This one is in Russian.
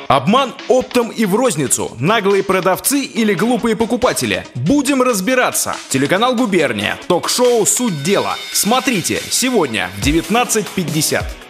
Обман оптом и в розницу, наглые продавцы или глупые покупатели. Будем разбираться. Телеканал «Губерния», ток-шоу «Суть дела». Смотрите сегодня в 19:50.